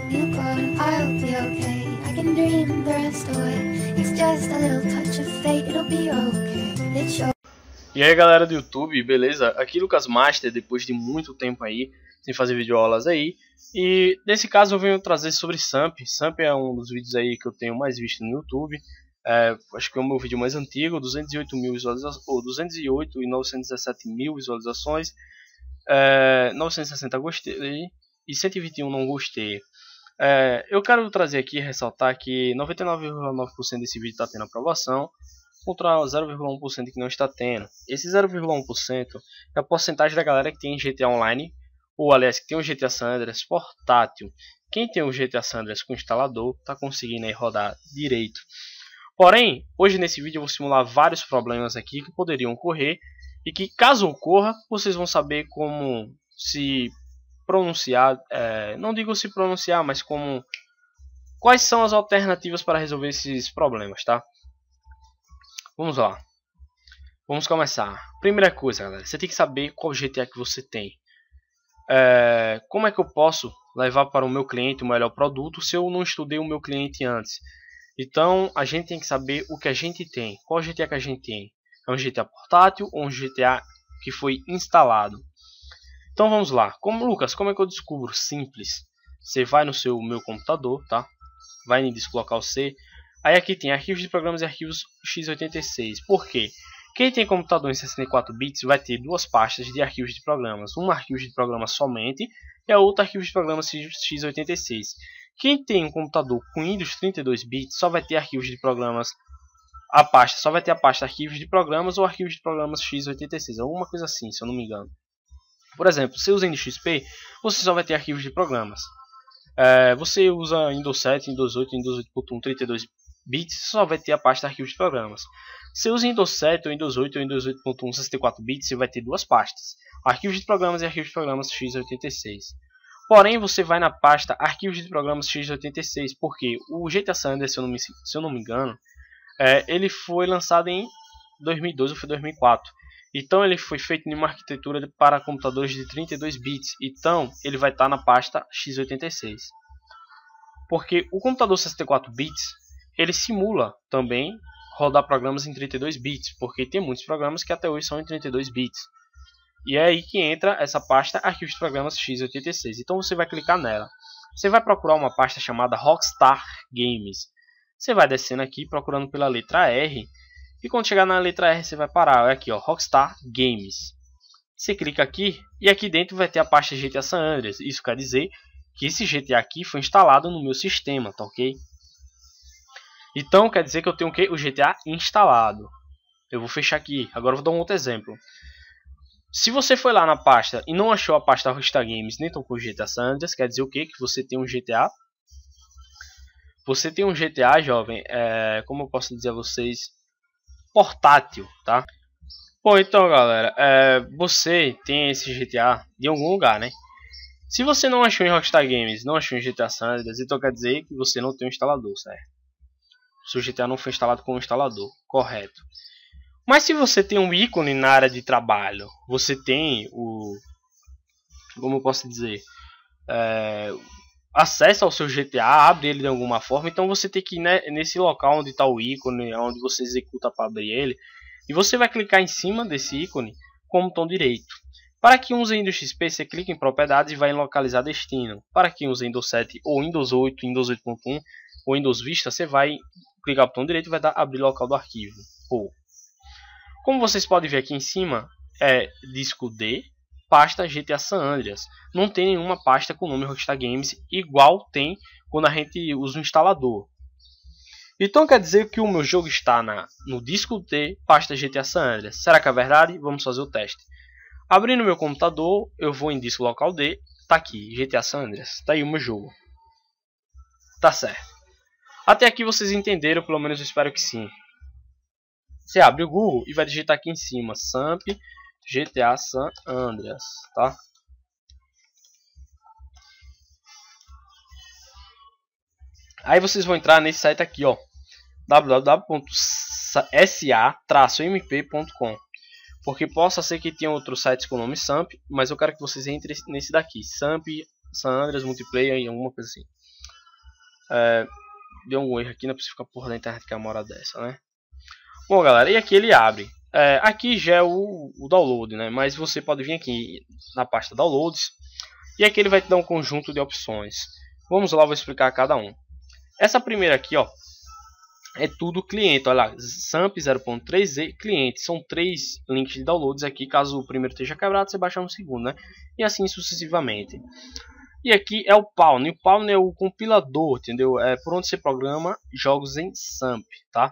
you go, I'll be okay. I can dream the rest away. It's just a little touch of fate, it'll be okay. It's your... E aí galera do YouTube, beleza? Aqui Lucas Master, depois de muito tempo aí, sem fazer videoaulas aí. E nesse caso eu venho trazer sobre SAMP. SAMP é um dos vídeos aí que eu tenho mais visto no YouTube. Acho que é o meu vídeo mais antigo, 208 mil visualizações, ou 208 e 917 mil visualizações. 960 gostei e 121 não gostei. Eu quero trazer aqui e ressaltar que 99,9% desse vídeo está tendo aprovação, contra 0,1% que não está tendo. Esse 0,1% é a porcentagem da galera que tem GTA Online, ou aliás, que tem o GTA San Andreas portátil. Quem tem o GTA San Andreas com instalador está conseguindo aí rodar direito. Porém, hoje nesse vídeo eu vou simular vários problemas aqui que poderiam ocorrer e que, caso ocorra, vocês vão saber como se pronunciar, não digo se pronunciar, mas como quais são as alternativas para resolver esses problemas, tá? Vamos lá. Vamos começar. Primeira coisa, galera, você tem que saber qual GTA que você tem. Como é que eu posso levar para o meu cliente o melhor produto se eu não estudei o meu cliente antes? Então, a gente tem que saber o que a gente tem. Qual GTA que a gente tem? É um GTA portátil ou um GTA que foi instalado? Então vamos lá. Lucas, como é que eu descubro? Simples. Você vai no meu computador, tá? Vai em disco local C. Aí aqui tem arquivos de programas e arquivos x86. Por quê? Quem tem computador em 64 bits vai ter duas pastas de arquivos de programas. Uma arquivo de programas somente e a outra arquivo de programas x86. Quem tem um computador com Windows 32 bits só vai ter arquivos de programas. A pasta só vai ter a pasta arquivos de programas ou arquivos de programas x86. Alguma coisa assim, se eu não me engano. Por exemplo, se usa NXP, você só vai ter arquivos de programas. Você usa Windows 7, Windows 8, Windows 8.1, 32 bits, só vai ter a pasta arquivos de programas. Se usa Windows 7, ou Windows 8, ou Windows 8.1, 64 bits, você vai ter duas pastas, arquivos de programas e arquivos de programas x86. Porém, você vai na pasta arquivos de programas x86, porque o GTA San Andreas, se eu não me engano, ele foi lançado em 2012 ou foi 2004. Então ele foi feito em uma arquitetura para computadores de 32 bits. Então ele vai estar na pasta x86. Porque o computador 64 bits, ele simula também rodar programas em 32 bits. Porque tem muitos programas que até hoje são em 32 bits. E é aí que entra essa pasta arquivos de programas x86. Então você vai clicar nela. Você vai procurar uma pasta chamada Rockstar Games. Você vai descendo aqui procurando pela letra R. E quando chegar na letra R você vai parar. Olha aqui, ó, Rockstar Games. Você clica aqui e aqui dentro vai ter a pasta GTA San Andreas. Isso quer dizer que esse GTA aqui foi instalado no meu sistema, tá ok? Então quer dizer que eu tenho o GTA instalado. Eu vou fechar aqui. Agora eu vou dar um outro exemplo. Se você foi lá na pasta e não achou a pasta Rockstar Games nem tocou o GTA San Andreas, quer dizer o quê? Que você tem um GTA. Você tem um GTA, jovem, como eu posso dizer a vocês, portátil, tá? Bom, então galera, você tem esse GTA de algum lugar, né? Se você não achou em Rockstar Games, não achou em GTA San Andreas, então quer dizer que você não tem um instalador, certo? Seu GTA não foi instalado com um instalador, correto? Mas se você tem um ícone na área de trabalho, você tem como eu posso dizer, acesso ao seu GTA, abre ele de alguma forma, então você tem que ir nesse local onde está o ícone, onde você executa para abrir ele, e você vai clicar em cima desse ícone com o botão direito. Para quem usa Windows XP, você clica em propriedades e vai em localizar destino. Para quem usa Windows 7 ou Windows 8, Windows 8.1 ou Windows Vista, você vai clicar no botão direito e vai dar abrir local do arquivo. Como vocês podem ver aqui em cima, disco D, pasta GTA San Andreas. Não tem nenhuma pasta com o nome Rockstar Games igual tem quando a gente usa o instalador. Então quer dizer que o meu jogo está no disco D, pasta GTA San Andreas. Será que é verdade? Vamos fazer o teste. Abrindo meu computador, eu vou em disco local D, tá aqui, GTA San Andreas. Tá aí o meu jogo. Tá certo. Até aqui vocês entenderam, pelo menos eu espero que sim. Você abre o Google e vai digitar aqui em cima SAMP GTA San Andreas, tá? Aí vocês vão entrar nesse site aqui, ó, www.sa-mp.com, porque possa ser que tenha outros sites com o nome SAMP, mas eu quero que vocês entrem nesse daqui, SAMP San Andreas Multiplayer e alguma coisa assim. Deu um erro aqui, não é possível ficar porra da internet que é uma hora dessa, né? Bom, galera, e aqui ele abre. Aqui já é o download, né? Mas você pode vir aqui na pasta downloads. E aqui ele vai te dar um conjunto de opções. Vamos lá, vou explicar cada um. Essa primeira aqui, ó, é tudo cliente. Olha lá, SAMP 0.3e cliente. São 3 links de downloads aqui. Caso o primeiro esteja quebrado, você baixa no segundo, né? E assim sucessivamente. E aqui é o Pawn. E o Pawn é o compilador, entendeu? É por onde você programa jogos em SAMP, tá?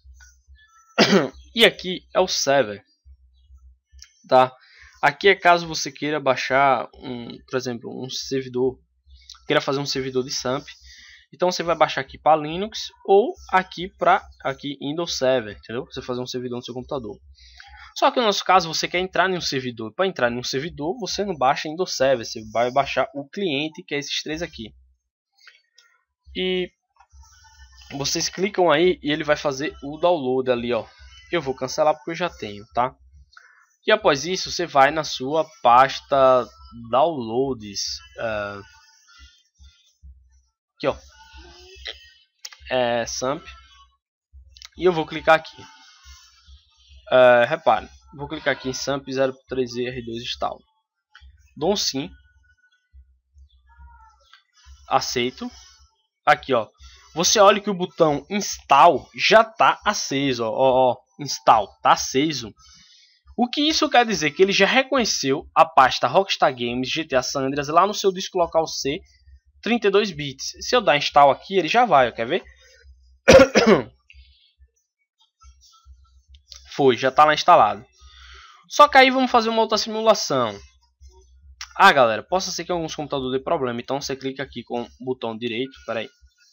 E aqui é o server, tá? Aqui é caso você queira baixar por exemplo, um servidor, queira fazer um servidor de SAMP. Então você vai baixar aqui para Linux ou aqui para Windows Server, entendeu? Você fazer um servidor no seu computador. Só que no nosso caso você quer entrar em um servidor. Para entrar em um servidor você não baixa Windows Server, você vai baixar o cliente, que é esses 3 aqui. E vocês clicam aí e ele vai fazer o download ali, ó. Eu vou cancelar porque eu já tenho, tá? E após isso você vai na sua pasta downloads, aqui, ó, SAMP, e eu vou clicar aqui. Repare, vou clicar aqui em SAMP 0.3e-R2 install. Dou um sim, aceito. Aqui, ó, você olha que o botão install já está aceso, ó, install, tá aceso. O que isso quer dizer? Que ele já reconheceu a pasta Rockstar Games GTA San Andreas lá no seu disco local C 32 bits. Se eu dar install aqui, ele já vai, ó, quer ver? Foi, já está lá instalado. Só que aí vamos fazer uma outra simulação. Galera, possa ser que alguns computadores dê problema, então você clica aqui com o botão direito, peraí.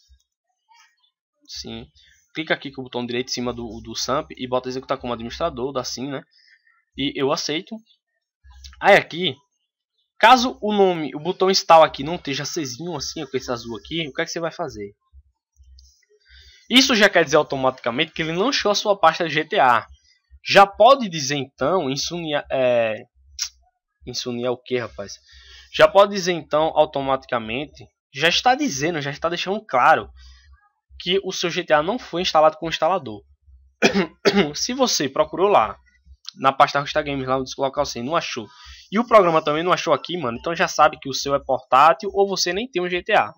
Sim. Clica aqui com o botão direito em cima do SAMP e bota executar como administrador, dá sim, né? E eu aceito. Aí aqui, caso o botão install aqui não esteja acesinho assim, com esse azul aqui, o que é que você vai fazer? Isso já quer dizer automaticamente que ele não achou a sua pasta GTA. Já pode dizer então, insunia o que, rapaz? Já pode dizer então automaticamente, já está dizendo, já está deixando claro que o seu GTA não foi instalado com o instalador. Se você procurou lá na pasta Rockstar Games lá no disco local C, não achou, e o programa também não achou aqui, mano, então já sabe que o seu é portátil ou você nem tem um GTA.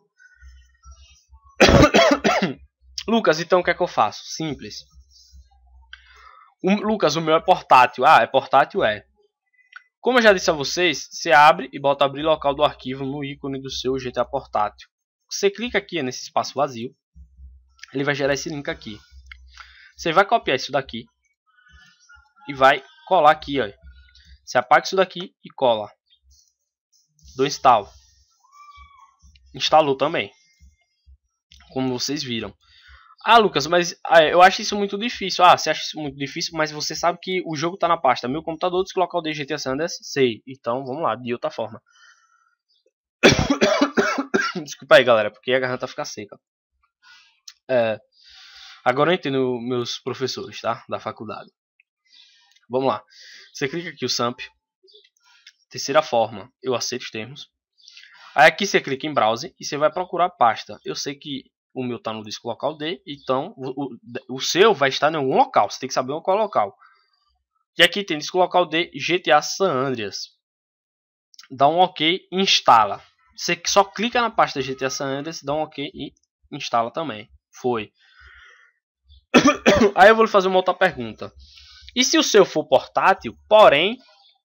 Lucas, então o que é que eu faço? Simples. Lucas, o meu é portátil. É portátil, Como eu já disse a vocês, você abre e bota abrir local do arquivo no ícone do seu GTA portátil. Você clica aqui nesse espaço vazio, ele vai gerar esse link aqui. Você vai copiar isso daqui e vai colar aqui, ó. Você apaga isso daqui e cola. Do install. Instalou também, como vocês viram. Lucas, mas eu acho isso muito difícil. Você acha isso muito difícil, mas você sabe que o jogo está na pasta meu computador, diz que local de GTA San Andreas, sei. Então vamos lá, de outra forma. Desculpa aí, galera, porque a garganta fica seca. Agora eu entendo meus professores, tá? Da faculdade. Vamos lá. Você clica aqui o SAMP. Terceira forma, eu aceito os termos. Aí aqui você clica em browse e você vai procurar a pasta. Eu sei que o meu está no disco local D, então o seu vai estar em algum local. Você tem que saber qual local. E aqui tem disco local D, GTA San Andreas. Dá um OK e instala. Você só clica na pasta GTA San Andreas, dá um OK e instala também. Foi. Aí eu vou lhe fazer uma outra pergunta. E se o seu for portátil, porém,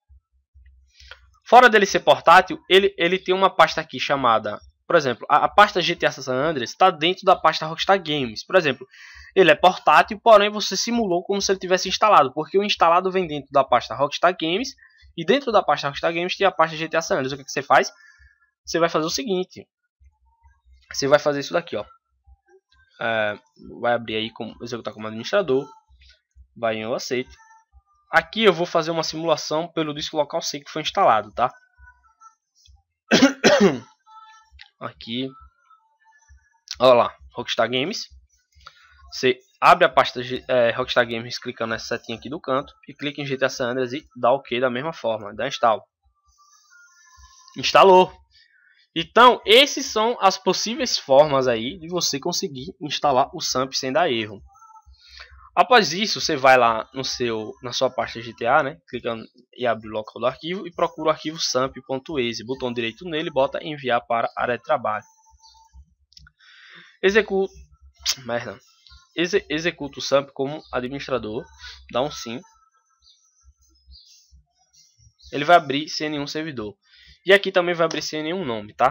fora dele ser portátil, ele tem uma pasta aqui chamada, por exemplo, a pasta GTA San Andreas está dentro da pasta Rockstar Games. Por exemplo, ele é portátil, porém você simulou como se ele tivesse instalado, porque o instalado vem dentro da pasta Rockstar Games e dentro da pasta Rockstar Games tem a pasta GTA San Andreas. O que você faz? Você vai fazer o seguinte, você vai fazer isso daqui, ó. Vai abrir aí como executar como administrador, vai em eu aceito. Aqui eu vou fazer uma simulação pelo disco local C que foi instalado, tá? Aqui, olha lá, Rockstar Games. Você abre a pasta Rockstar Games clicando nessa setinha aqui do canto e clica em GTA San Andreas e dá OK da mesma forma, dá install. Instalou. Então, esses são as possíveis formas aí de você conseguir instalar o SAMP sem dar erro. Após isso, você vai lá na sua pasta GTA, né? Clica e abre o local do arquivo e procura o arquivo samp.exe. Botão direito nele, bota enviar para a área de trabalho. Executa o SAMP como administrador, dá um sim. Ele vai abrir sem nenhum servidor. E aqui também vai abrir sem nenhum nome, tá?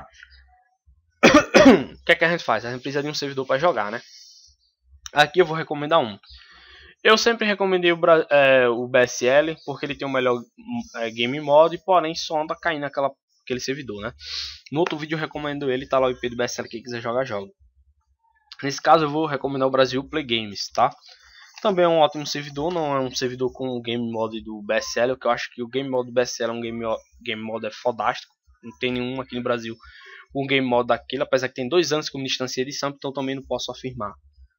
O que é que a gente faz? A gente precisa de um servidor para jogar, né? Aqui eu vou recomendar um. Eu sempre recomendei o BSL, porque ele tem o melhor game mode, porém só anda caindo naquele servidor, né? No outro vídeo eu recomendo ele, tá lá o IP do BSL, quem quiser jogar, joga. Nesse caso eu vou recomendar o Brasil Play Games, tá? Também é um ótimo servidor, não é um servidor com o game mode do BSL, porque eu acho que o game mode do BSL é um game mode fodástico. Não tem nenhum aqui no Brasil um game mode daquele, apesar que tem 2 anos que eu me distanciei de SAMP, então também não posso afirmar.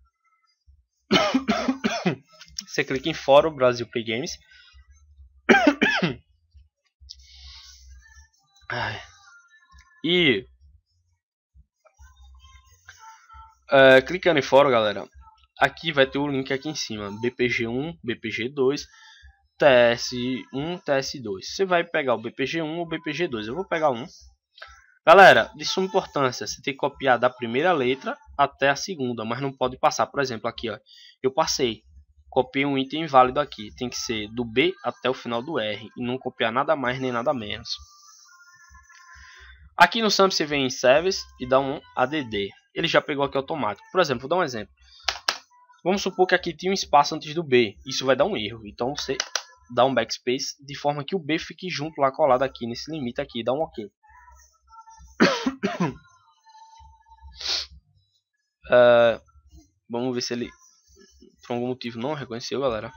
Você clica em Fórum Brasil Play Games. E clicando em Fórum, galera, aqui vai ter o link aqui em cima, BPG1, BPG2, TS1, TS2. Você vai pegar o BPG1 ou BPG2. Eu vou pegar um. Galera, de suma importância, você tem que copiar da primeira letra até a segunda, mas não pode passar. Por exemplo, aqui, ó, eu passei, copiei um item inválido aqui. Tem que ser do B até o final do R e não copiar nada mais nem nada menos. Aqui no SAMP você vem em Service e dá um ADD. Ele já pegou aqui automático. Por exemplo, vou dar um exemplo. Vamos supor que aqui tinha um espaço antes do B. Isso vai dar um erro. Então você dá um backspace de forma que o B fique junto lá colado aqui nesse limite aqui. Dá um OK. Vamos ver se ele por algum motivo não reconheceu, galera.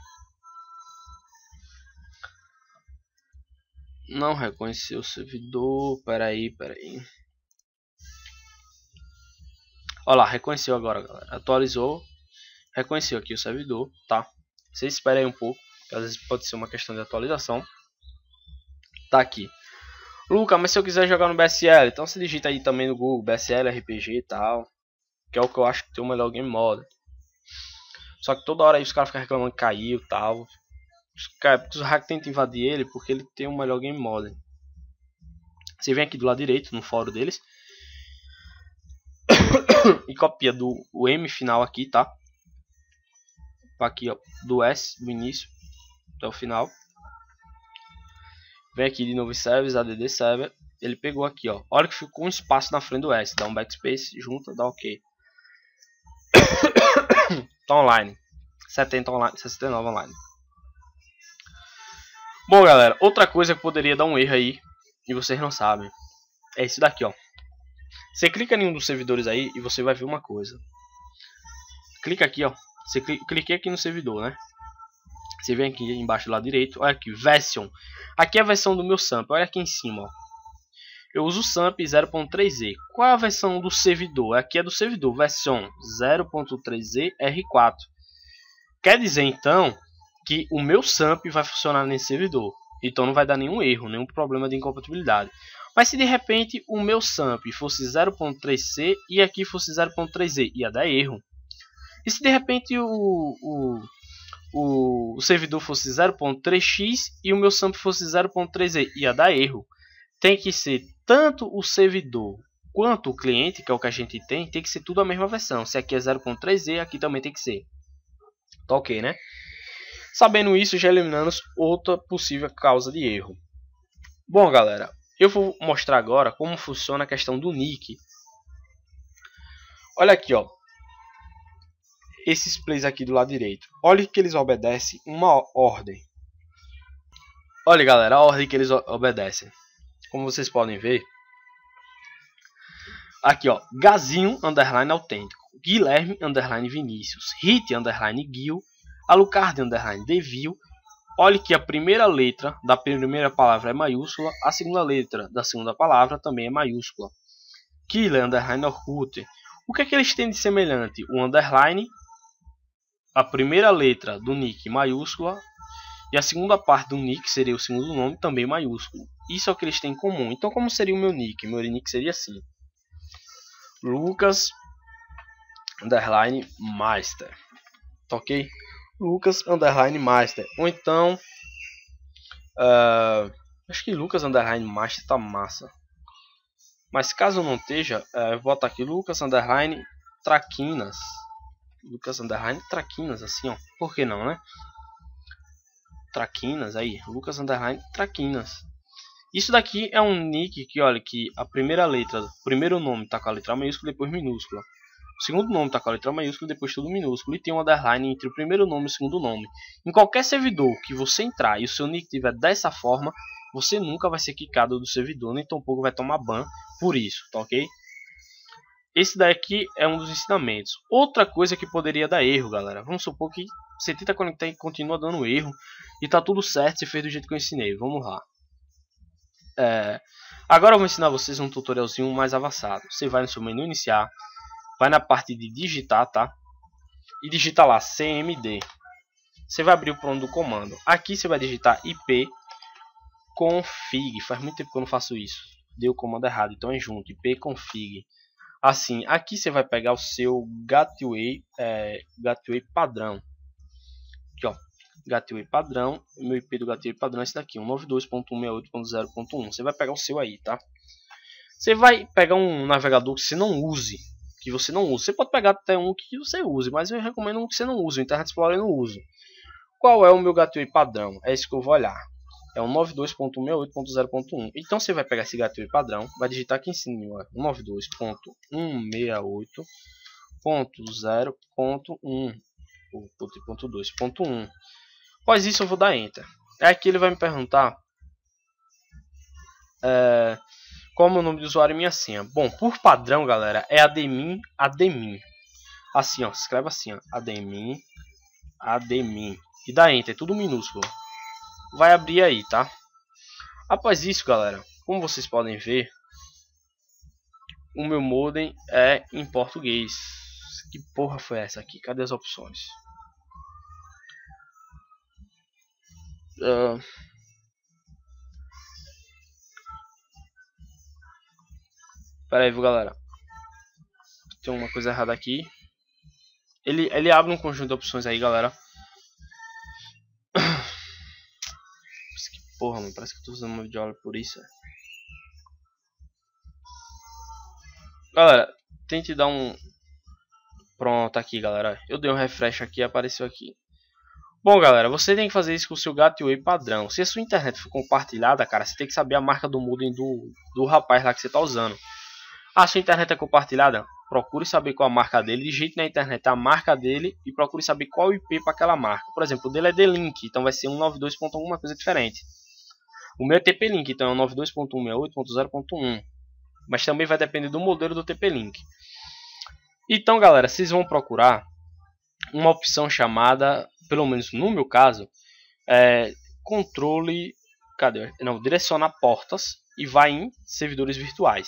Não reconheceu o servidor. Peraí. Olha lá, reconheceu agora, galera. Atualizou. Reconheceu aqui o servidor, tá? Vocês esperem um pouco, que às vezes pode ser uma questão de atualização. Tá aqui. Luca, mas se eu quiser jogar no BSL, então você digita aí também no Google BSL, RPG e tal, que é o que eu acho que tem o melhor game mode. Só que toda hora aí os caras ficam reclamando que caiu e tal. Os hackers tentam invadir ele porque ele tem o melhor game mode. Você vem aqui do lado direito, no fórum deles, e copia o M final aqui, tá? Aqui, ó, do S, do início até o final. Vem aqui de novo em Service, ADD Server. Ele pegou aqui, ó. Olha que ficou um espaço na frente do S. Dá um backspace, junta, dá OK. Tá online. 70 online, 69 online. Bom, galera, outra coisa que poderia dar um erro aí e vocês não sabem é isso daqui, ó. Você clica em um dos servidores aí e você vai ver uma coisa. Clica aqui, ó. Você cliquei aqui no servidor, né? Você vem aqui embaixo do lado direito, olha aqui, version. Aqui é a versão do meu SAMP, olha aqui em cima, ó. Eu uso o SAMP 0.3z. Qual é a versão do servidor? Aqui é do servidor, versão 0.3z R4. Quer dizer então que o meu SAMP vai funcionar nesse servidor. Então não vai dar nenhum erro, nenhum problema de incompatibilidade. Mas se de repente o meu SAMP fosse 0.3c e aqui fosse 0.3z, ia dar erro. E se de repente o servidor fosse 0.3x e o meu SAMP fosse 0.3z, ia dar erro. Tem que ser tanto o servidor quanto o cliente, que é o que a gente tem que ser tudo a mesma versão. Se aqui é 0.3z, aqui também tem que ser. Tá ok, né? Sabendo isso, já eliminamos outra possível causa de erro. Bom, galera, eu vou mostrar agora como funciona a questão do nick. Olha aqui, ó. Esses plays aqui do lado direito. Olha que eles obedecem uma ordem. Olha, galera, a ordem que eles obedecem. Como vocês podem ver. Aqui, ó. Gazinho, underline autêntico. Guilherme, underline Vinícius. Hit, underline Gil. Alucard, underline Devil. Olha que a primeira letra da primeira palavra é maiúscula. A segunda letra da segunda palavra também é maiúscula. Killer, underline Orkut. O que é que eles têm de semelhante? O underline, a primeira letra do nick maiúscula E a segunda parte do nick seria o segundo nome, também maiúsculo. Isso é o que eles têm em comum. Então como seria o meu nick? Meu nick seria assim: Lucas underline Master. Tá ok? Lucas underline Master. Ou então acho que Lucas underline Master tá massa. Mas caso não esteja, eu vou botar aqui Lucas underline Traquinas. Lucas underline Traquinas, assim, ó. Por que não, né? Traquinas, aí. Lucas underline Traquinas. Isso daqui é um nick que, olha, que a primeira letra, o primeiro nome tá com a letra maiúscula, depois minúscula. O segundo nome tá com a letra maiúscula, depois tudo minúsculo. E tem um underline entre o primeiro nome e o segundo nome. Em qualquer servidor que você entrar e o seu nick tiver dessa forma, você nunca vai ser quicado do servidor, nem tampouco vai tomar ban por isso, tá ok? Esse daqui é um dos ensinamentos. Outra coisa que poderia dar erro, galera. Vamos supor que você tenta conectar e continua dando erro. E tá tudo certo, você fez do jeito que eu ensinei. Vamos lá. Agora eu vou ensinar vocês um tutorialzinho mais avançado. Você vai no seu menu iniciar. Vai na parte de digitar, tá? E digita lá cmd. Você vai abrir o pronto do comando. Aqui você vai digitar ip config. Faz muito tempo que eu não faço isso. Deu o comando errado, então é junto. Ip config. Assim, aqui você vai pegar o seu gateway padrão. Aqui, ó. Gateway padrão. O meu IP do gateway padrão é esse daqui, 192.168.0.1. Você vai pegar o seu aí, tá? Você vai pegar um navegador que você não use. Você pode pegar até um que você use, mas eu recomendo um que você não use. O Internet Explorer eu não uso. Qual é o meu gateway padrão? É isso que eu vou olhar. É o 92.168.0.1. Então você vai pegar esse gateway padrão, vai digitar aqui em cima 92.168.0.1 ou 2.1. Após isso eu vou dar enter. Aqui ele vai me perguntar qual é o meu nome de usuário e minha senha. Bom, por padrão, galera, é admin. Assim, ó, escreve assim, ó, admin. E dá enter, tudo minúsculo. Vai abrir aí, tá? Após isso, galera, como vocês podem ver, o meu modem é em português. Que porra foi essa aqui? Cadê as opções? Pera aí, viu, galera? Tem uma coisa errada aqui. Ele abre um conjunto de opções aí, galera. Que porra, mano. Parece que eu tô usando uma videoaula por isso. Galera, tente dar um... Pronto, aqui, galera. Eu dei um refresh aqui e apareceu aqui. Bom, galera, você tem que fazer isso com o seu gateway padrão. Se a sua internet for compartilhada, cara, você tem que saber a marca do modem do rapaz lá que você tá usando. A sua internet é compartilhada? Procure saber qual a marca dele, digite na internet a marca dele e procure saber qual o IP para aquela marca. Por exemplo, o dele é D-Link, então vai ser 192. Alguma coisa diferente. O meu é TP-Link, então é 192.168.0.1. Mas também vai depender do modelo do TP-Link. Então, galera, vocês vão procurar uma opção chamada, pelo menos no meu caso, controle, direcionar portas e vai em servidores virtuais.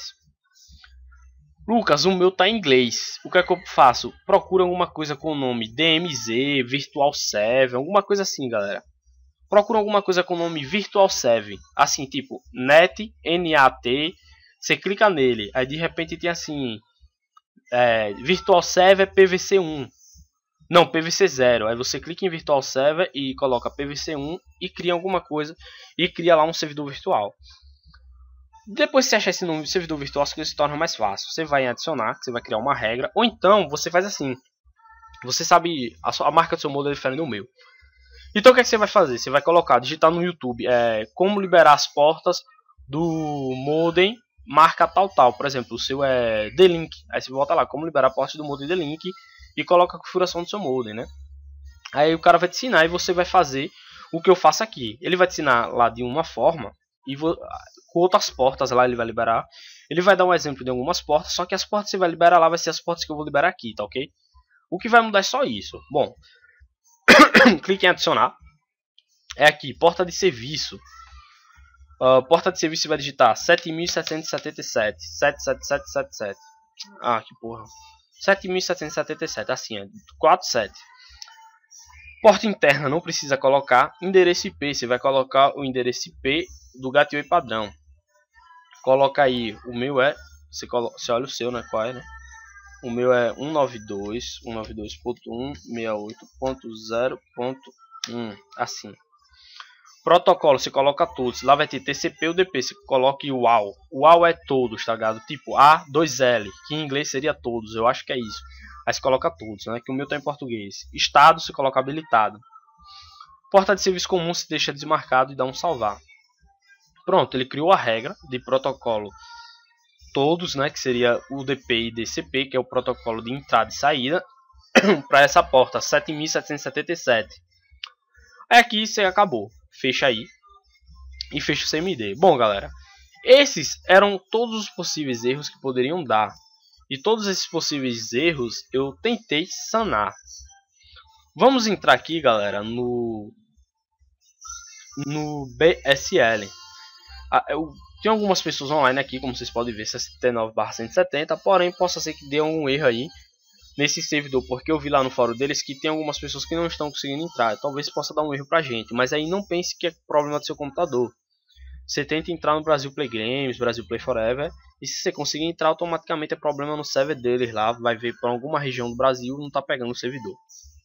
Lucas, o meu tá em inglês. O que é que eu faço? Procura alguma coisa com o nome DMZ, Virtual 7, alguma coisa assim, galera. Procura alguma coisa com o nome Virtual 7, assim, tipo NAT, N-A-T. Você clica nele, aí de repente tem assim, Virtual 7 é PVC1. Não, PVC0. Aí você clica em Virtual 7 e coloca PVC1 e cria alguma coisa e cria lá um servidor virtual. Depois que você achar esse nome de servidor virtual, as coisas se tornam mais fácil. Você vai adicionar, você vai criar uma regra, ou então você faz assim. Você sabe, a marca do seu modem é diferente do meu. Então o que é que você vai fazer? Você vai colocar, digitar no YouTube, como liberar as portas do modem marca tal. Por exemplo, o seu é D-Link. Aí você volta lá, como liberar a porta do modem D-Link e coloca a configuração do seu modem, né? Aí o cara vai te ensinar e você vai fazer o que eu faço aqui. Ele vai te ensinar lá de uma forma e com outras portas lá ele vai liberar. Ele vai dar um exemplo de algumas portas, só que as portas que você vai liberar lá vai ser as portas que eu vou liberar aqui, tá ok? O que vai mudar é só isso. Bom, clique em adicionar. É aqui, porta de serviço. Porta de serviço você vai digitar 7777 77777. Ah, que porra. 7777, assim, 47. Porta interna não precisa colocar. Endereço IP, você vai colocar o endereço IP do gateway padrão. Coloca aí, o meu é, você olha o seu, né, qual é, né? O meu é 192.192.168.0.1, assim. Protocolo, você coloca todos. Lá vai ter TCP ou DP, você coloca o UAL. O UAL é todos, tá ligado? Tipo A2L, que em inglês seria todos, eu acho que é isso. Aí você coloca todos, né? Que o meu tá em português. Estado, você coloca habilitado. Porta de serviço comum, você deixa desmarcado e dá um salvar. Pronto, ele criou a regra de protocolo todos, né? Que seria o DP e DCP, que é o protocolo de entrada e saída, para essa porta 7777. Aqui você acabou. Fecha aí e fecha o CMD. Bom, galera, esses eram todos os possíveis erros que poderiam dar. E todos esses possíveis erros eu tentei sanar. Vamos entrar aqui, galera, no BSL. Tem algumas pessoas online aqui, como vocês podem ver, 69/170, porém possa ser que dê algum erro aí nesse servidor, porque eu vi lá no fórum deles que tem algumas pessoas que não estão conseguindo entrar. Talvez possa dar um erro pra gente, mas aí não pense que é problema do seu computador. Você tenta entrar no Brasil Play Games, Brasil Play Forever, e se você conseguir entrar, automaticamente é problema no server deles lá, vai ver por alguma região do Brasil, não tá pegando o servidor.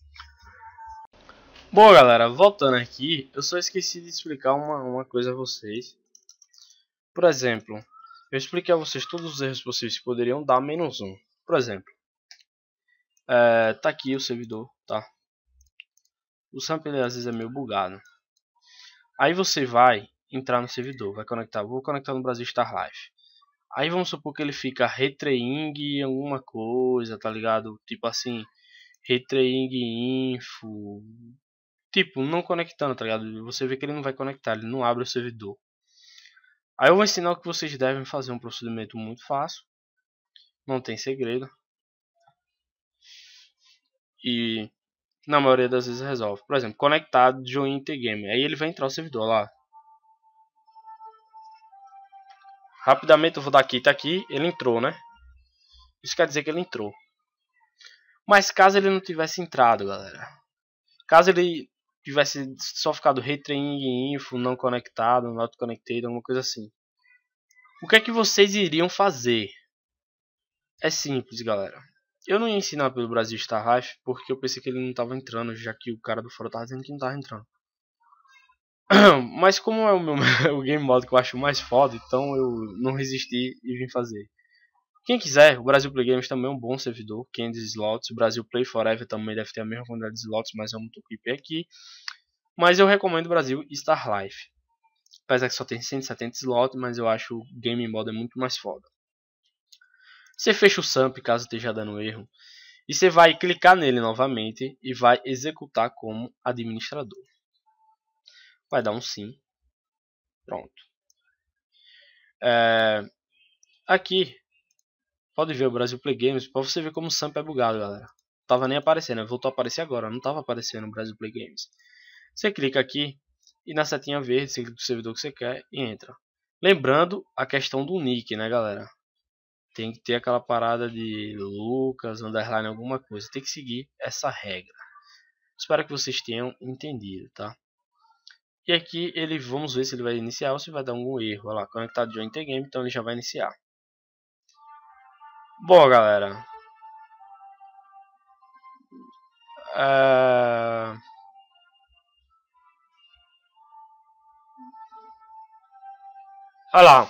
Bom, galera, voltando aqui, eu só esqueci de explicar uma coisa a vocês. Por exemplo, eu expliquei a vocês todos os erros possíveis que poderiam dar menos um. Por exemplo, tá aqui o servidor, tá? O sample às vezes é meio bugado. Aí você vai entrar no servidor, vai conectar, vou conectar no Brasil Star Life. Aí vamos supor que ele fica retraining alguma coisa, tá ligado? Tipo assim, retraining info, tipo, não conectando, tá ligado? Você vê que ele não vai conectar, ele não abre o servidor. Aí eu vou ensinar o que vocês devem fazer, um procedimento muito fácil, não tem segredo. E na maioria das vezes resolve. Por exemplo, conectado join the game. Aí ele vai entrar o servidor lá. Rapidamente eu vou dar aqui, tá aqui, ele entrou, né? Isso quer dizer que ele entrou. Mas caso ele não tivesse entrado, galera. Caso ele tivesse só ficado retraining info, não conectado, not connected, alguma coisa assim. O que é que vocês iriam fazer? É simples, galera. Eu não ia ensinar pelo Brasil Star Life porque eu pensei que ele não estava entrando, já que o cara do fórum estava dizendo que não estava entrando. Mas como é o meu o game mode que eu acho mais foda, então eu não resisti e vim fazer. Quem quiser, o Brasil Play Games também é um bom servidor, 500 slots. O Brasil Play Forever também deve ter a mesma quantidade de slots, mas é um pouco IP aqui. Mas eu recomendo o Brasil Star Life. Apesar que só tem 170 slots, mas eu acho o game mode é muito mais foda. Você fecha o SAMP caso esteja dando erro. E você vai clicar nele novamente e vai executar como administrador. Vai dar um sim. Pronto. Aqui, pode ver o Brasil Play Games, para você ver como o SAMP é bugado, galera. Não tava nem aparecendo, voltou a aparecer agora, não tava aparecendo o Brasil Play Games. Você clica aqui e na setinha verde, você clica no servidor que você quer e entra. Lembrando a questão do nick, né, galera? Tem que ter aquela parada de Lucas, underline alguma coisa. Tem que seguir essa regra. Espero que vocês tenham entendido, tá? E aqui ele, vamos ver se ele vai iniciar ou se vai dar algum erro. Olha lá, conectado join the game, então ele já vai iniciar. Bom, galera. Olha lá.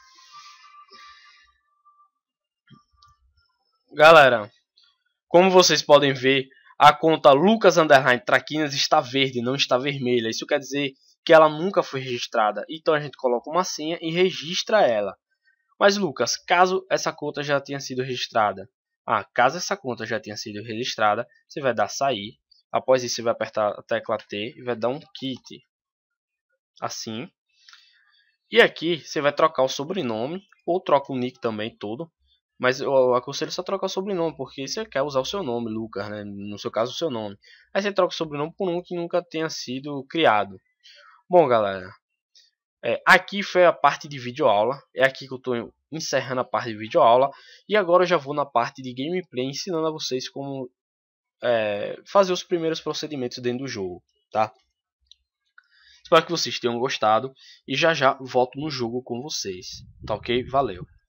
Galera, como vocês podem ver, a conta Lucas Underline Traquinas está verde, não está vermelha. Isso quer dizer que ela nunca foi registrada. Então a gente coloca uma senha e registra ela. Mas Lucas, caso essa conta já tenha sido registrada. Caso essa conta já tenha sido registrada, você vai dar sair. Após isso você vai apertar a tecla T e vai dar um quit. Assim. E aqui você vai trocar o sobrenome ou troca o nick também todo. Mas eu aconselho só trocar o sobrenome, porque você quer usar o seu nome, Lucas, né? No seu caso, o seu nome. Aí você troca o sobrenome por um que nunca tenha sido criado. Bom, galera, aqui foi a parte de videoaula. É aqui que eu estou encerrando a parte de videoaula. E agora eu já vou na parte de gameplay, ensinando a vocês como fazer os primeiros procedimentos dentro do jogo, tá? Espero que vocês tenham gostado e já já volto no jogo com vocês, tá ok? Valeu!